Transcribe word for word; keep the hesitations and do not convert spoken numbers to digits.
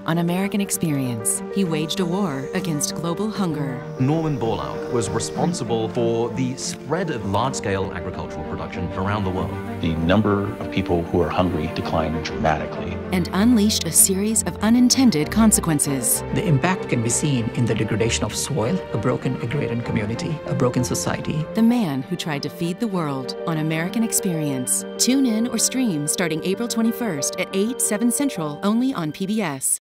On American Experience, he waged a war against global hunger. Norman Borlaug was responsible for the spread of large-scale agricultural production around the world. The number of people who are hungry declined dramatically. And unleashed a series of unintended consequences. The impact can be seen in the degradation of soil, a broken agrarian community, a broken society. The man who tried to feed the world on American Experience. Tune in or stream starting April twenty-first at eight, seven Central, only on P B S.